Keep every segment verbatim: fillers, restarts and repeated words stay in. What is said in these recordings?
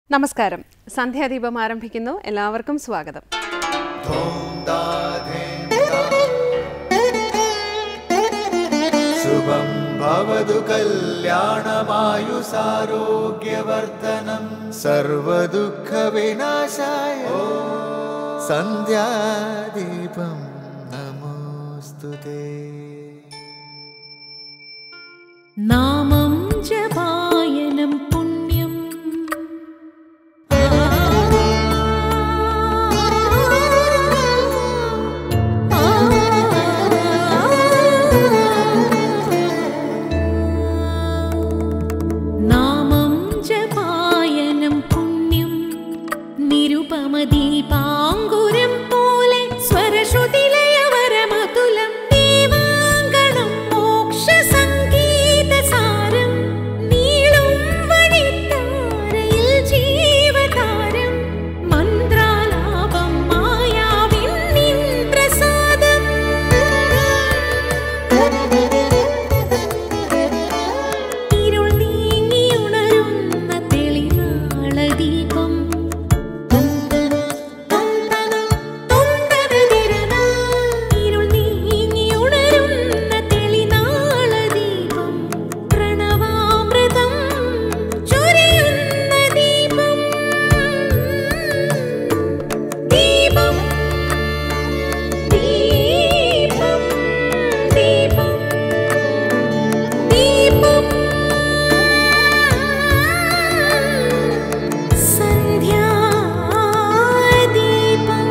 നമസ്കാരം. സന്ധ്യാദീപം ആരംഭിക്കുന്നു. എല്ലാവർക്കും സ്വാഗതം. ശുഭം ഭവതു കല്യാണമായുസാരോഗ്യവർദ്ധനം സർവദുഃഖ വിനാശായ സന്ധ്യാദീപം നമോസ്തുതേ. നാമം ജപായനം പുണ്യം നാമം ജപായനം പുണ്യം നിരുപമദീപാങ്കുരം പോലെ സ്വരശ്രുതിലയവരമതുലം ദീവാങ്കണം മോക്ഷ സംഗീതസാരം നീളും വഴിത്താരയിൽ ജീവതാരം മന്ത്രാലാപം മായാവിൻ നിൻ പ്രസാദം ഇരുൾ നീങ്ങിയുണരുന്ന തെളിനാളദീപം ഇരുൾ നീങ്ങിയുണരുന്ന തെളിനാളദീപം പ്രണവാമൃതം ചൊരിയുന്ന ദീപം ദീപം ദീപം ദീപം ദീപം സന്ധ്യാദീപം.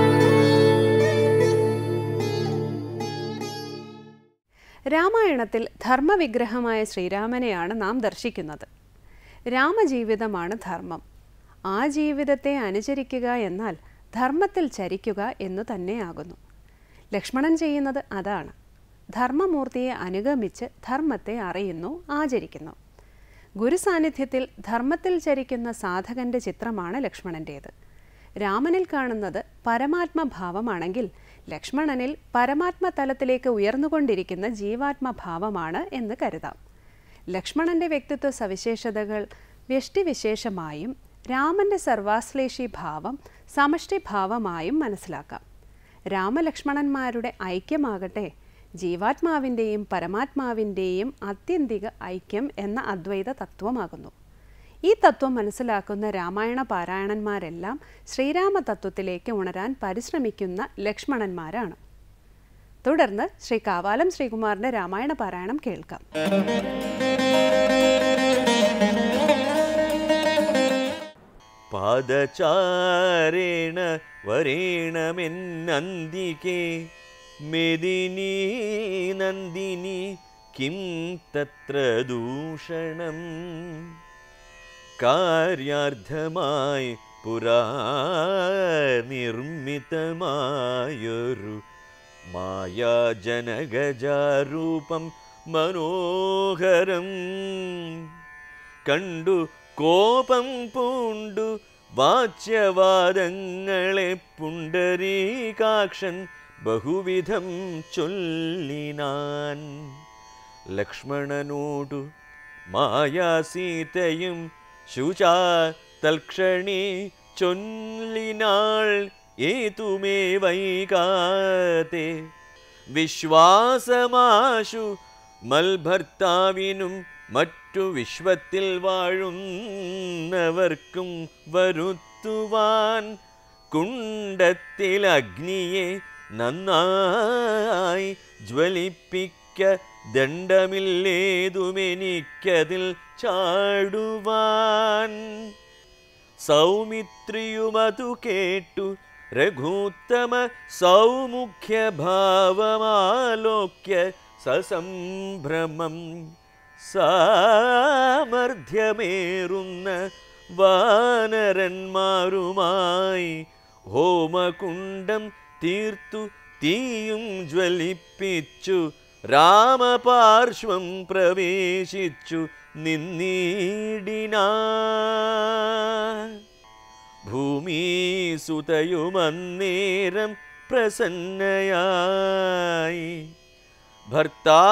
രാമായണത്തിൽ ധർമ്മവിഗ്രഹമായ ശ്രീരാമനെയാണ് നാം ദർശിക്കുന്നത്. രാമജീവിതമാണ് ധർമ്മം. ആ ജീവിതത്തെ അനുചരിക്കുക എന്നാൽ ധർമ്മത്തിൽ ചരിക്കുക എന്നു തന്നെയാകുന്നു. ലക്ഷ്മണൻ ചെയ്യുന്നത് അതാണ്. ധർമ്മമൂർത്തിയെ അനുഗമിച്ച് ധർമ്മത്തെ അറിയുന്നു, ആചരിക്കുന്നു. ഗുരുസാന്നിധ്യത്തിൽ ധർമ്മത്തിൽ ചരിക്കുന്ന സാധകന്റെ ചിത്രമാണ് ലക്ഷ്മണൻ്റേത്. രാമനിൽ കാണുന്നത് പരമാത്മഭാവമാണെങ്കിൽ ലക്ഷ്മണനിൽ പരമാത്മതലത്തിലേക്ക് ഉയർന്നുകൊണ്ടിരിക്കുന്ന ജീവാത്മഭാവമാണ് എന്ന് കരുതാം. ലക്ഷ്മണന്റെ വ്യക്തിത്വ സവിശേഷതകൾ വ്യഷ്ടിവിശേഷമായും രാമന്റെ സർവാശ്ലേഷി ഭാവം സമഷ്ടിഭാവമായും മനസ്സിലാക്കാം. രാമലക്ഷ്മണന്മാരുടെ ഐക്യമാകട്ടെ ജീവാത്മാവിൻ്റെയും പരമാത്മാവിൻ്റെയും ആത്യന്തിക ഐക്യം എന്ന അദ്വൈത തത്വമാകുന്നു. ഈ തത്വം മനസ്സിലാക്കുന്ന രാമായണ പാരായണന്മാരെല്ലാം ശ്രീരാമ തത്വത്തിലേക്ക് ഉണരാൻ പരിശ്രമിക്കുന്ന ലക്ഷ്മണന്മാരാണ്. തുടർന്ന് ശ്രീ കാവാലം ശ്രീകുമാറിന്റെ രാമായണ പാരായണം കേൾക്കാം. പാദചാരേണ വരേണമെന്നന്തികേ മെദിനീ നന്ദിനി കിം തത്ര ദൂഷണം കാര്യാർത്ഥമായി പുരാ നിർമ്മിതമായൊരു മായാജനഗജാരൂപം മനോഹരം കണ്ടു കോപം പൂണ്ടു വാച്യവാദങ്ങളെ പുണ്ടരീകാക്ഷൻ ബഹുവിധം ചൊല്ലിനാൻ. ലക്ഷ്മണനോടു മായാസീതയും ശുചാ തൽക്ഷണി ചൊല്ലിനാൾ ഏതുമേ വൈകാതെ വിശ്വാസമാശു മൽഭർത്താവിനും മറ്റു വിശ്വത്തിൽ വാഴുന്നവർക്കും വരുത്തുവാൻ കുണ്ടത്തിൽ അഗ്നിയെ നന്നായി ജ്വലിപ്പിക്ക ദണ്ഡമില്ലേതുമെനിക്കതിൽ ചാടുവാൻ. സൗമിത്രിയുമതു കേട്ടു രഘൂത്തമ സൗമുഖ്യഭാവമാലോക്യ സസംഭ്രമം സാമർഥ്യമേറുന്ന വാനരന്മാരുമായി ഹോമകുണ്ടം തീർത്തു തീയും ജ്വലിപ്പിച്ചു രാമപാർശ്വം പ്രവേശിച്ചു നിന്നീടിനാൻ. ഭൂമിസുതയുമന്നേരം പ്രസന്നയായി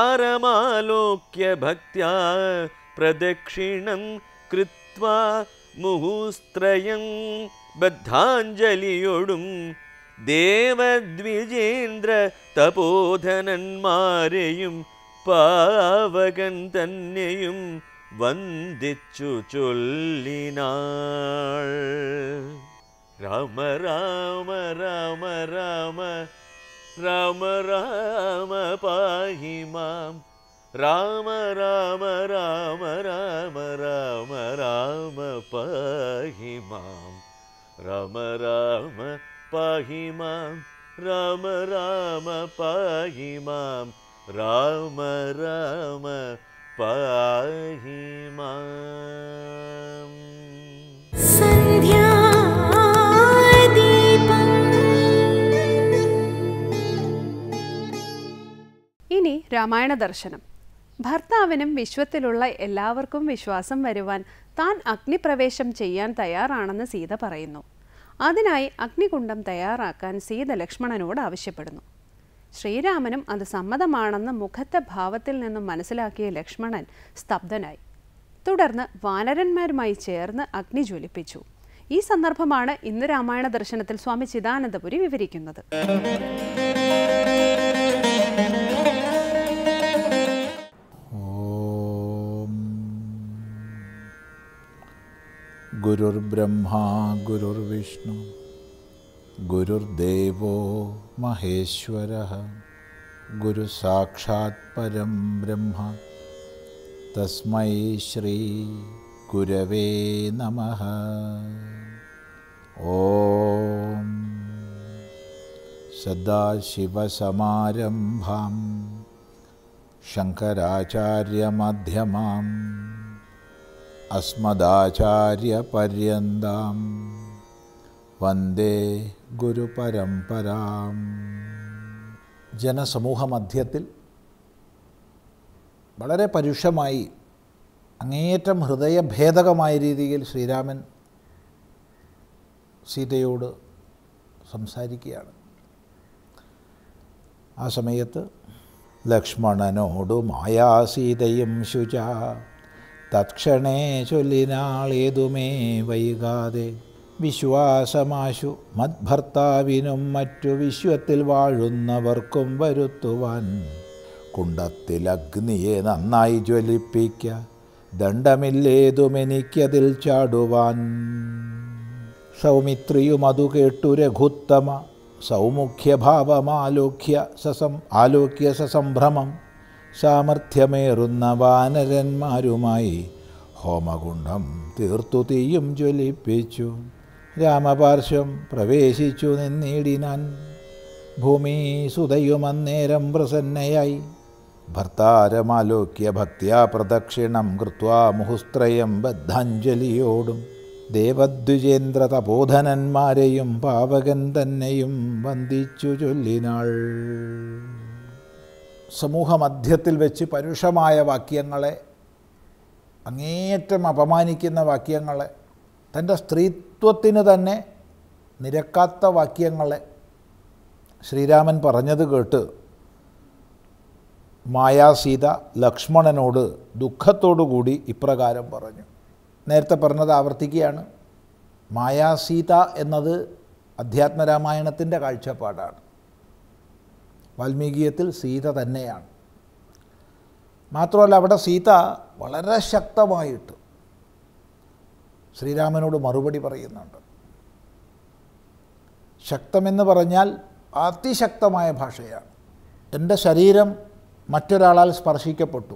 ഭർത്താരമാലോക്യ ഭക്ത്യാ പ്രദക്ഷിണം കൃത്വാ മുഹുസ്ത്രയം ബദ്ധാഞ്ജലിയൊടും ദേവദ്വിജേന്ദ്ര തപോധനന്മാരെയും പാവകൻ തന്നെയും വന്ദിച്ചു ചൊല്ലിനാൾ. രാമ രാമ രാമ രാമ രാമ രാമ പാഹി മാം. രാമ രാമ രാമ രാമ രാമ രാമ പാഹി മാം. രാമ രാമ പാഹി മാം. രാമ രാമ പാഹി മാം. രാമ രാമ പാഹി മാം. ഇനി രാമായണ ദർശനം. ഭർത്താവിനും വിശ്വത്തിലുള്ള എല്ലാവർക്കും വിശ്വാസം വരുവാൻ താൻ അഗ്നിപ്രവേശം ചെയ്യാൻ തയ്യാറാണെന്ന് സീത പറയുന്നു. അതിനായി അഗ്നികുണ്ഡം തയ്യാറാക്കാൻ സീത ലക്ഷ്മണനോട് ആവശ്യപ്പെടുന്നു. ശ്രീരാമനും അത് സമ്മതമാണെന്ന് മുഖത്തെ ഭാവത്തിൽ നിന്നും മനസ്സിലാക്കിയ ലക്ഷ്മണൻ സ്തബ്ധനായി. തുടർന്ന് വാനരന്മാരുമായി ചേർന്ന് അഗ്നി ജ്വലിപ്പിച്ചു. ഈ സന്ദർഭമാണ് ഇന്ന് രാമായണ ദർശനത്തിൽ സ്വാമി ചിദാനന്ദപുരി വിവരിക്കുന്നത്. ഗുരുർബ്രഹ്മാ ഗുരുർവിഷ്ണു ഗുരുർദേവോ മഹേശ്വരഃ ഗുരു സാക്ഷാത് പരം ബ്രഹ്മ തസ്മൈ ശ്രീ ഗുരവേ നമഃ. ഓം സദാശിവസമാരംഭാം ശങ്കരാചാര്യമധ്യമാം അസ്മദാചാര്യപര്യന്താം വന്ദേ ഗുരുപരമ്പരാം. ജനസമൂഹമധ്യത്തിൽ വളരെ പരുഷമായി അങ്ങേയറ്റം ഹൃദയഭേദകമായ രീതിയിൽ ശ്രീരാമൻ സീതയോട് സംസാരിക്കുകയാണ്. ആ സമയത്ത് ലക്ഷ്മണനോടു മായാസീതയും ശുച തത്ക്ഷണേ ചൊല്ലിനാളേതുമേ വൈകാതെ വിശ്വാസമാശു മദ്ഭർത്താവിനും മറ്റു വിശ്വത്തിൽ വാഴുന്നവർക്കും വരുത്തുവാൻ കുണ്ടത്തിൽ അഗ്നിയെ നന്നായി ജ്വലിപ്പിക്ക ദണ്ഡമില്ലേതുമെനിക്കതിൽ ചാടുവാൻ. സൗമിത്രിയും അതു കേട്ടു രഘുത്തമ സൗമുഖ്യഭാവമാലോക്യ സസം ആലോക്യ സസംഭ്രമം സാമർഥ്യമേറുന്ന വാനരന്മാരുമായി ഹോമകുണ്ഡം തീർത്തു തീയും ജ്വലിപ്പിച്ചു. രാമപാർശ്വം പ്രവേശിച്ചു നിന്നിടിനാൻ. ഭൂമി സുതയുമന്നേരം പ്രസന്നയായി ഭർത്താരമാലോക്യ ഭക്ത്യാ പ്രദക്ഷിണം കൃത്വാ മുഹുസ്ത്രയം ബദ്ധാഞ്ജലിയോടും ദേവദ്വിജേന്ദ്ര തപോധനന്മാരെയും പാവകൻ തന്നെയും വന്ദിച്ചു ചൊല്ലിനാൾ. സമൂഹമധ്യത്തിൽ വെച്ച് പരുഷമായ വാക്യങ്ങളെ, അങ്ങേയറ്റം അപമാനിക്കുന്ന വാക്യങ്ങളെ, തൻ്റെ സ്ത്രീത്വത്തിന് തന്നെ നിരക്കാത്ത വാക്യങ്ങളെ ശ്രീരാമൻ പറഞ്ഞത് കേട്ട് മായാസീത ലക്ഷ്മണനോട് ദുഃഖത്തോടുകൂടി ഇപ്രകാരം പറഞ്ഞു. നേരത്തെ പറഞ്ഞത് ആവർത്തിക്കുകയാണ്. മായാസീത എന്നത് അധ്യാത്മരാമായണത്തിൻ്റെ കാഴ്ചപ്പാടാണ്. വാൽമീകിയത്തിൽ സീത തന്നെയാണ്. മാത്രമല്ല അവിടെ സീത വളരെ ശക്തമായിട്ട് ശ്രീരാമനോട് മറുപടി പറയുന്നുണ്ട്. ശക്തമെന്ന് പറഞ്ഞാൽ അതിശക്തമായ ഭാഷയാണ്. എൻ്റെ ശരീരം മറ്റൊരാളാൽ സ്പർശിക്കപ്പെട്ടു,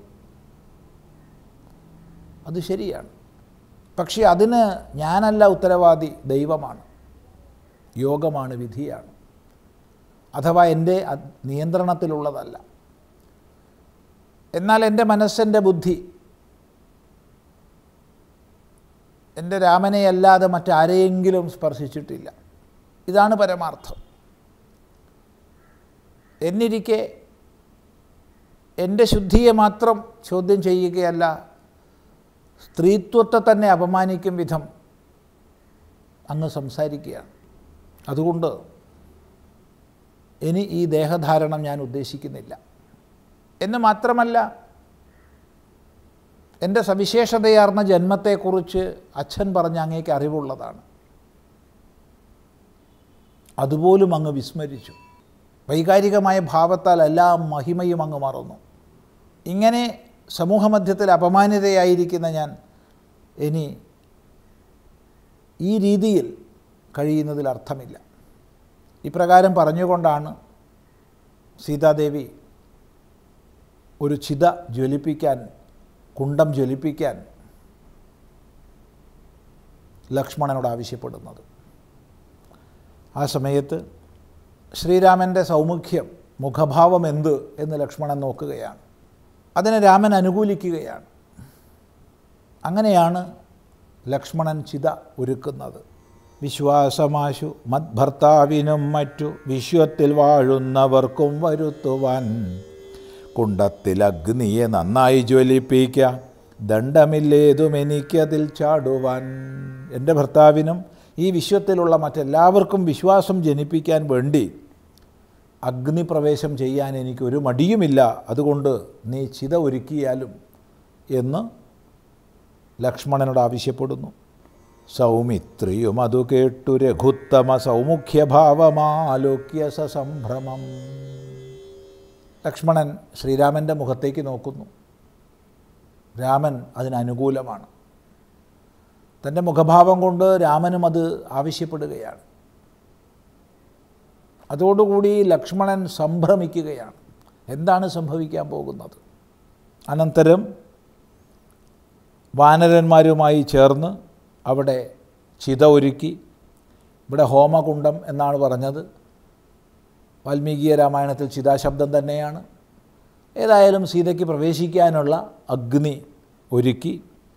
അത് ശരിയാണ്. പക്ഷേ അതിന് ഞാനല്ല ഉത്തരവാദി, ദൈവമാണ്, യോഗമാണ്, വിധിയാണ്. അഥവാ എൻ്റെ നിയന്ത്രണത്തിലുള്ളതല്ല. എന്നാൽ എൻ്റെ മനസ്സെൻ്റെ ബുദ്ധി എൻ്റെ രാമനെയല്ലാതെ മറ്റാരെയെങ്കിലും സ്പർശിച്ചിട്ടില്ല. ഇതാണ് പരമാർത്ഥം. എന്നിരിക്കെ എൻ്റെ ശുദ്ധിയെ മാത്രം ചോദ്യം ചെയ്യുകയല്ല, സ്ത്രീത്വത്തെ തന്നെ അപമാനിക്കും വിധം അങ്ങ് സംസാരിക്കുകയാണ്. അതുകൊണ്ട് ഇനി ഈ ദേഹധാരണം ഞാൻ ഉദ്ദേശിക്കുന്നില്ല എന്ന് മാത്രമല്ല, എൻ്റെ സവിശേഷതയാർന്ന ജന്മത്തെക്കുറിച്ച് അച്ഛൻ പറഞ്ഞ അങ്ങേക്ക് അറിവുള്ളതാണ്. അതുപോലും അങ്ങ് വിസ്മരിച്ചു. വൈകാരികമായ ഭാവത്താൽ എല്ലാ മഹിമയും അങ്ങ് മറന്നു. ഇങ്ങനെ സമൂഹമധ്യത്തിൽ അപമാനിതയായിരിക്കുന്ന ഞാൻ ഇനി ഈ രീതിയിൽ കഴിയുന്നതിൽ അർത്ഥമില്ല. ഇപ്രകാരം പറഞ്ഞുകൊണ്ടാണ് സീതാദേവി ഒരു ചിത ജ്വലിപ്പിക്കാൻ, കുണ്ടം ജ്വലിപ്പിക്കാൻ ലക്ഷ്മണനോട് ആവശ്യപ്പെടുന്നത്. ആ സമയത്ത് ശ്രീരാമൻ്റെ സൗമുഖ്യം, മുഖഭാവം എന്ത് എന്ന് ലക്ഷ്മണൻ നോക്കുകയാണ്. അതിനെ രാമൻ അനുകൂലിക്കുകയാണ്. അങ്ങനെയാണ് ലക്ഷ്മണൻ ചിത ഒരുക്കുന്നത്. വിശ്വാസമാശു മദ്ഭർത്താവിനും മറ്റു വിശ്വത്തിൽ വാഴുന്നവർക്കും വരുത്തുവാൻ കുണ്ടത്തിൽ അഗ്നിയെ നന്നായി ജ്വലിപ്പിക്ക ദണ്ഡമില്ലേതും എനിക്കതിൽ ചാടുവാൻ. എൻ്റെ ഭർത്താവിനും ഈ വിശ്വത്തിലുള്ള മറ്റെല്ലാവർക്കും വിശ്വാസം ജനിപ്പിക്കാൻ വേണ്ടി അഗ്നിപ്രവേശം ചെയ്യാൻ എനിക്കൊരു മടിയുമില്ല. അതുകൊണ്ട് നീ ചിത ഒരുക്കിയാലും എന്ന് ലക്ഷ്മണനോട് ആവശ്യപ്പെടുന്നു. സൗമിത്രിയും അതു കേട്ടു രഘുത്തമ സൗമുഖ്യഭാവമാലോക്യ സസംഭ്രമം. ലക്ഷ്മണൻ ശ്രീരാമൻ്റെ മുഖത്തേക്ക് നോക്കുന്നു. രാമൻ അതിനനുകൂലമാണ്. തൻ്റെ മുഖഭാവം കൊണ്ട് രാമനും അത് ആവശ്യപ്പെടുകയാണ്. അതോടുകൂടി ലക്ഷ്മണൻ സംഭ്രമിക്കുകയാണ്. എന്താണ് സംഭവിക്കാൻ പോകുന്നത്? അനന്തരം വാനരന്മാരുമായി ചേർന്ന് അവിടെ ചിത ഒരുക്കി. ഇവിടെ ഹോമകുണ്ടം എന്നാണ് പറഞ്ഞത്. വാൽമീകീയ രാമായണത്തിൽ ചിതാശബ്ദം തന്നെയാണ്. ഏതായാലും സീതയ്ക്ക് പ്രവേശിക്കാനുള്ള അഗ്നി ഒരുക്കി.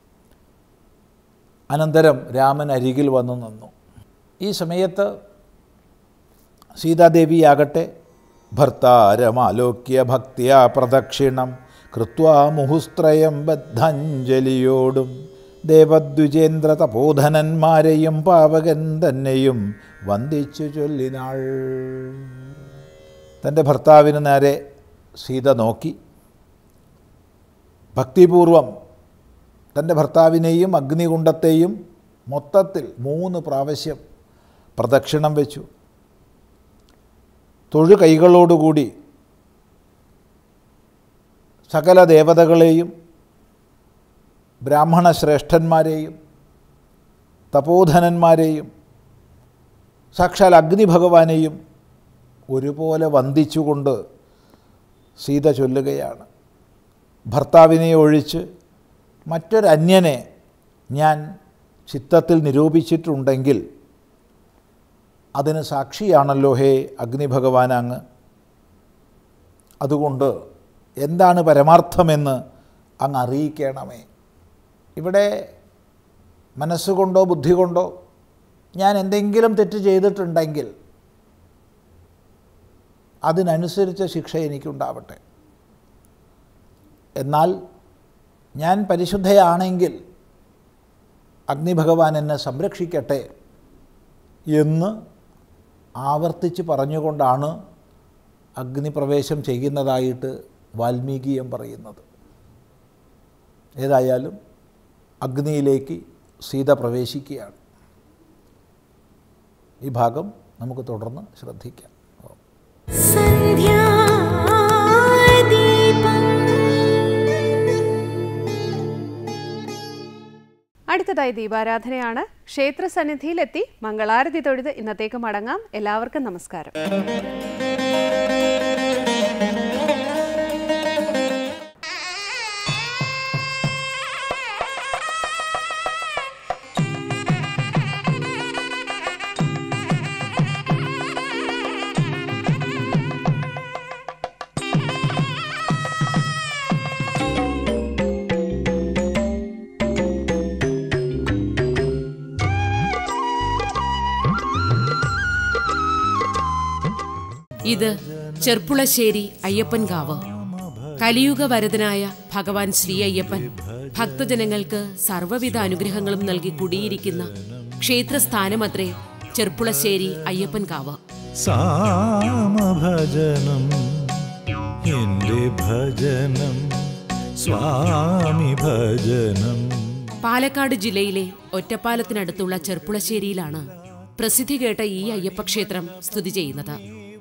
അനന്തരം രാമൻ അരികിൽ വന്നു നിന്നു. ഈ സമയത്ത് സീതാദേവിയാകട്ടെ ഭർത്താരമാലോക്യ ഭക്തിയാ പ്രദക്ഷിണം കൃത്വാ മുഹുസ്ത്രയം ബദ്ധാഞ്ജലിയോടും ദേവദ്വിജേന്ദ്ര തപോധനന്മാരെയും പാവകൻ തന്നെയും വന്ദിച്ചു ചൊല്ലിനാൾ. തൻ്റെ ഭർത്താവിന് നേരെ സീത നോക്കി ഭക്തിപൂർവം തൻ്റെ ഭർത്താവിനെയും അഗ്നികുണ്ടത്തെയും മൊത്തത്തിൽ മൂന്ന് പ്രാവശ്യം പ്രദക്ഷിണം വെച്ചു. തൊഴു കൈകളോടുകൂടി സകല ദേവതകളെയും ബ്രാഹ്മണ ശ്രേഷ്ഠന്മാരെയും തപോധനന്മാരെയും സാക്ഷാൽ അഗ്നിഭഗവാനെയും ഒരുപോലെ വന്ദിച്ചുകൊണ്ട് സീത ചൊല്ലുകയാണ്. ഭർത്താവിനെ ഒഴിച്ച് മറ്റൊരന്യനെ ഞാൻ ചിത്തത്തിൽ നിരൂപിച്ചിട്ടുണ്ടെങ്കിൽ അതിന് സാക്ഷിയാണല്ലോ ഹേ അഗ്നിഭഗവാൻ അങ്ങ്. അതുകൊണ്ട് എന്താണ് പരമാർത്ഥമെന്ന് അങ്ങ് അറിയിക്കണമേ. ഇവിടെ മനസ്സുകൊണ്ടോ ബുദ്ധി കൊണ്ടോ ഞാൻ എന്തെങ്കിലും തെറ്റ് ചെയ്തിട്ടുണ്ടെങ്കിൽ അതിനനുസരിച്ച ശിക്ഷ എനിക്കുണ്ടാവട്ടെ. എന്നാൽ ഞാൻ പരിശുദ്ധയാണെങ്കിൽ അഗ്നിഭഗവാൻ എന്നെ സംരക്ഷിക്കട്ടെ എന്ന് ആവർത്തിച്ച് പറഞ്ഞുകൊണ്ടാണ് അഗ്നിപ്രവേശം ചെയ്യുന്നതായിട്ട് വാൽമീകിയം പറയുന്നത്. ഏതായാലും അഗ്നിയിലേക്ക് സീത പ്രവേശിക്കുകയാണ്. ഈ ഭാഗം നമുക്ക് തുടർന്ന് ശ്രദ്ധിക്കാം. അടുത്തതായി ദീപാരാധനയാണ്. ക്ഷേത്രസന്നിധിയിലെത്തി മംഗളാരതി തൊഴുത് ഇന്നത്തേക്ക് മടങ്ങാം. എല്ലാവർക്കും നമസ്കാരം. ഇത് ചെർപ്പുളശ്ശേരി അയ്യപ്പൻകാവ്. കലിയുഗ വരദനായ ഭഗവാൻ ശ്രീ അയ്യപ്പൻ ഭക്തജനങ്ങൾക്ക് സർവ്വവിധ അനുഗ്രഹങ്ങളും നൽകി കുടിയിരിക്കുന്ന ക്ഷേത്രസ്ഥാനമത്രേ ചെർപ്പുളശ്ശേരി അയ്യപ്പൻകാവ്. സാമഭജനം എൻ്റെ ഭജനം സ്വാമി ഭജനം. പാലക്കാട് ജില്ലയിലെ ഒറ്റപ്പാലത്തിനടുത്തുള്ള ചെർപ്പുളശ്ശേരിയിലാണ് പ്രസിദ്ധി കേട്ട ഈ അയ്യപ്പക്ഷേത്രം സ്ഥിതി ചെയ്യുന്നത്.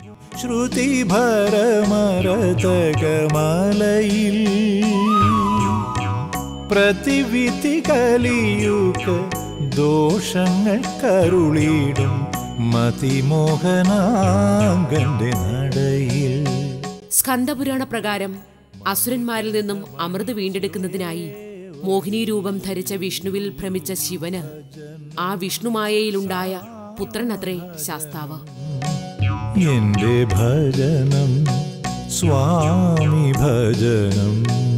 ശ്രുതിഭരമരതകമലയിൽ പ്രതിവിധി കലിയുക ദോഷങ്ങൾ കരുളിടും മതിമോഹനാംഗന്റെ നടയിൽ. സ്കന്ദപുരാണ പ്രകാരം അസുരന്മാരിൽ നിന്നും അമൃത് വീണ്ടെടുക്കുന്നതിനായി മോഹിനി രൂപം ധരിച്ച വിഷ്ണുവിൽ ഭ്രമിച്ച ശിവന് ആ വിഷ്ണുമായയിലുണ്ടായ പുത്രനത്രേ ശാസ്താവ്. എന്റെ ഭജനം സ്വാമി ഭജനം.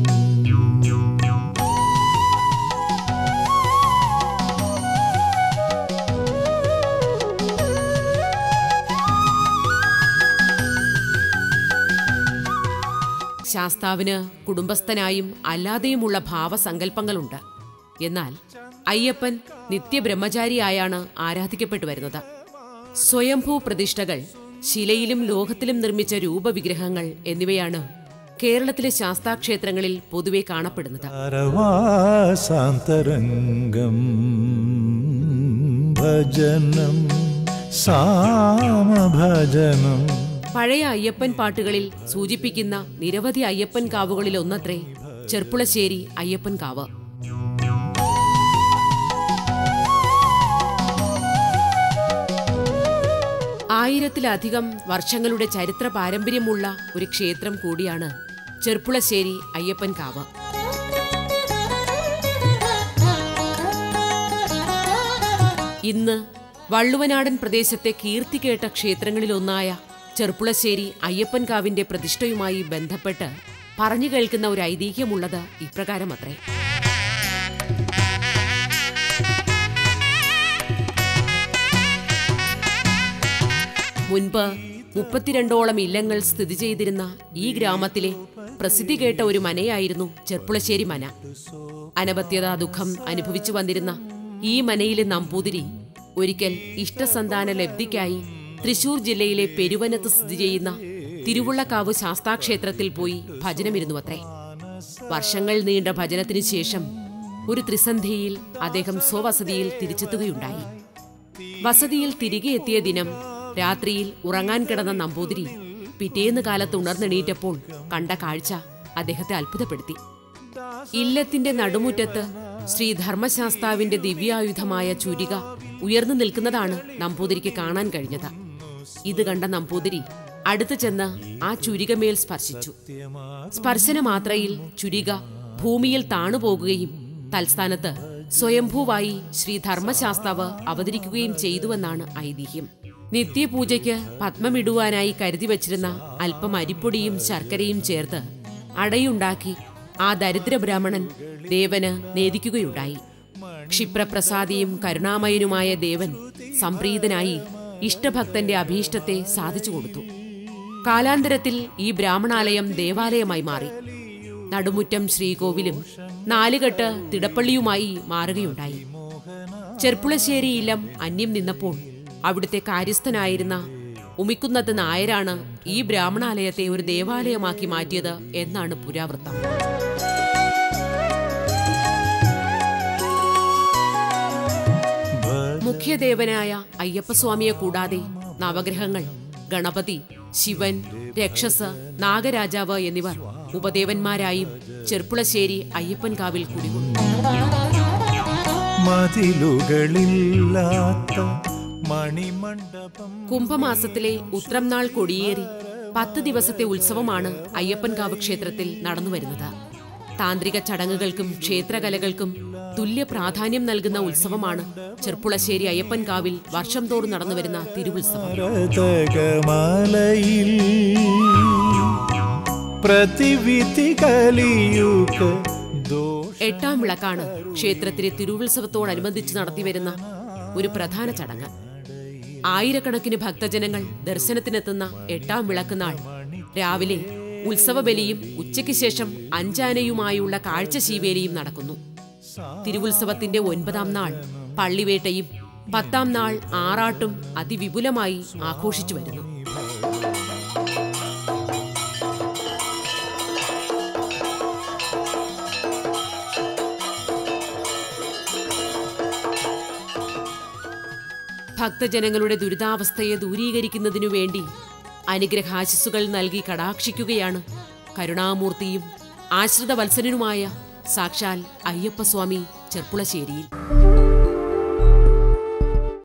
ശാസ്താവിന് കുടുംബസ്ഥനായും അല്ലാതെയുമുള്ള ഭാവസങ്കല്പങ്ങളുണ്ട്. എന്നാൽ അയ്യപ്പൻ നിത്യബ്രഹ്മചാരിയായാണ് ആരാധിക്കപ്പെട്ടു വരുന്നത്. സ്വയംഭൂ പ്രതിഷ്ഠകൾ, ശിലയിലും ലോഹത്തിലും നിർമ്മിച്ച രൂപവിഗ്രഹങ്ങൾ എന്നിവയാണ് കേരളത്തിലെ ശാസ്താക്ഷേത്രങ്ങളിൽ പൊതുവെ കാണപ്പെടുന്നത്. പരവാസാന്തരംഗം ഭജനം സാമഭജനം. പഴയ അയ്യപ്പൻ പാട്ടുകളിൽ സൂചിപ്പിക്കുന്ന നിരവധി അയ്യപ്പൻ കാവുകളിൽ ഒന്നത്രേ ചെർപ്പുളശ്ശേരി അയ്യപ്പൻ കാവ്. ആയിരത്തിലധികം വർഷങ്ങളുടെ ചരിത്ര പാരമ്പര്യമുള്ള ഒരു ക്ഷേത്രം കൂടിയാണ് ചെർപ്പുളശ്ശേരി അയ്യപ്പൻ കാവ്. ഇന്ന് വള്ളുവനാടൻ പ്രദേശത്തെ കീർത്തികേട്ട ക്ഷേത്രങ്ങളിലൊന്നായ ചെർപ്പുളശ്ശേരി അയ്യപ്പൻ കാവിന്റെ പ്രതിഷ്ഠയുമായി ബന്ധപ്പെട്ട് പറഞ്ഞു കേൾക്കുന്ന ഒരു ഐതിഹ്യമുള്ളത് ഇപ്രകാരമത്രേ. മുൻപ് മുപ്പത്തിരണ്ടോളം ഇല്ലങ്ങൾ സ്ഥിതി ചെയ്തിരുന്ന ഈ ഗ്രാമത്തിലെ പ്രസിദ്ധി കേട്ട ഒരു മനയായിരുന്നു ചെർപ്പുളശ്ശേരി മന. അനവത്യതാ ദുഃഖം അനുഭവിച്ചു വന്നിരുന്ന ഈ മനയിലെ നമ്പൂതിരി ഒരിക്കൽ ഇഷ്ടസന്താന ലബ്ധിക്കായി തൃശൂർ ജില്ലയിലെ പെരുവനത്ത് സ്ഥിതി ചെയ്യുന്ന തിരുവുള്ളക്കാവ് ശാസ്താക്ഷേത്രത്തിൽ പോയി ഭജനമിരുന്നുവത്രേ. വർഷങ്ങൾ നീണ്ട ഭജനത്തിനു ശേഷം ഒരു ത്രിസന്ധിയിൽ അദ്ദേഹം സ്വവസതിയിൽ തിരിച്ചെത്തുകയുണ്ടായി. വസതിയിൽ തിരികെ എത്തിയ ദിനം രാത്രിയിൽ ഉറങ്ങാൻ കിടന്ന നമ്പൂതിരി പിറ്റേന്ന് കാലത്ത് ഉണർന്നെണീറ്റപ്പോൾ കണ്ട കാഴ്ച അദ്ദേഹത്തെ അത്ഭുതപ്പെടുത്തി. ഇല്ലത്തിന്റെ നടുമുറ്റത്ത് ശ്രീ ധർമ്മശാസ്താവിന്റെ ദിവ്യായുധമായ ചുരിക ഉയർന്നു നിൽക്കുന്നതാണ് നമ്പൂതിരിക്ക് കാണാൻ കഴിഞ്ഞത്. ഇത് കണ്ട നമ്പൂതിരി അടുത്തു ചെന്ന് ആ ചുരികമേൽ സ്പർശിച്ചു. സ്പർശന മാത്രയിൽ ചുരിക ഭൂമിയിൽ താണുപോകുകയും തൽസ്ഥാനത്ത് സ്വയംഭൂവായി ശ്രീ ധർമ്മശാസ്താവ് അവതരിക്കുകയും ചെയ്തുവെന്നാണ് ഐതിഹ്യം. നിത്യപൂജയ്ക്ക് പത്മമിടുവാനായി കരുതി വച്ചിരുന്ന അല്പം അരിപ്പൊടിയും ശർക്കരയും ചേർത്ത് അടയുണ്ടാക്കി ആ ദരിദ്ര ബ്രാഹ്മണൻ ദേവന് നേദിക്കുകയുണ്ടായി. ക്ഷിപ്രപ്രസാദിയും കരുണാമയനുമായ ദേവൻ സംപ്രീതനായി ഇഷ്ടഭക്തന്റെ അഭീഷ്ടത്തെ സാധിച്ചു കൊടുത്തു. കാലാന്തരത്തിൽ ഈ ബ്രാഹ്മണാലയം ദേവാലയമായി മാറി. നടുമുറ്റം ശ്രീകോവിലും നാലുകെട്ട് തിടപ്പള്ളിയുമായി മാറുകയുണ്ടായി. ചെർപ്പുളശ്ശേരി ഇല്ലം അന്യം നിന്നപ്പോൾ അവിടുത്തെ കാര്യസ്ഥനായിരുന്ന ഉമിക്കുന്നത്ത് നായരാണ് ഈ ബ്രാഹ്മണാലയത്തെ ഒരു ദേവാലയമാക്കി മാറ്റിയത് എന്നാണ് പുരാവൃത്തം. മുഖ്യദേവനായ അയ്യപ്പസ്വാമിയെ കൂടാതെ നവഗ്രഹങ്ങൾ, ഗണപതി, ശിവൻ, രക്ഷസ്, നാഗരാജാവ് എന്നിവർ ഉപദേവന്മാരായും ചെർപ്പുളശ്ശേരി അയ്യപ്പൻ കാവിൽ കുടികൊണ്ടു. കുംഭമാസത്തിലെ ഉത്രം നാൾ കൊടിയേറി പത്ത് ദിവസത്തെ ഉത്സവമാണ് അയ്യപ്പൻകാവ് ക്ഷേത്രത്തിൽ നടന്നുവരുന്നത്. താന്ത്രിക ചടങ്ങുകൾക്കും ക്ഷേത്രകലകൾക്കും തുല്യ പ്രാധാന്യം നൽകുന്ന ഉത്സവമാണ് ചെർപ്പുളശ്ശേരി അയ്യപ്പൻകാവിൽ വർഷം തോറും നടന്നുവരുന്ന തിരുവുത്സവം. എട്ടാം വിളക്കാണ് ക്ഷേത്രത്തിലെ തിരുവുത്സവത്തോടനുബന്ധിച്ച് നടത്തിവരുന്ന ഒരു പ്രധാന ചടങ്ങ്. ആയിരക്കണക്കിന് ഭക്തജനങ്ങൾ ദർശനത്തിനെത്തുന്ന എട്ടാം വിളക്ക് നാൾ രാവിലെ ഉത്സവബലിയും ഉച്ചയ്ക്ക് ശേഷം അഞ്ചാനയുമായുള്ള കാഴ്ചശീവേലിയും നടക്കുന്നു. തിരുവുത്സവത്തിന്റെ ഒൻപതാം നാൾ പള്ളിവേട്ടയും പത്താം നാൾ ആറാട്ടും അതിവിപുലമായി ആഘോഷിച്ചു വരുന്നു. ഭക്തജനങ്ങളുടെ ദുരിതാവസ്ഥയെ ദൂരീകരിക്കുന്നതിനു വേണ്ടി അനുഗ്രഹാശിസുകൾ നൽകി കടാക്ഷിക്കുകയാണ് കരുണാമൂർത്തിയും ആശ്രിത വത്സരനുമായ സാക്ഷാൽ അയ്യപ്പസ്വാമി ചെർപ്പുളശ്ശേരിയിൽ.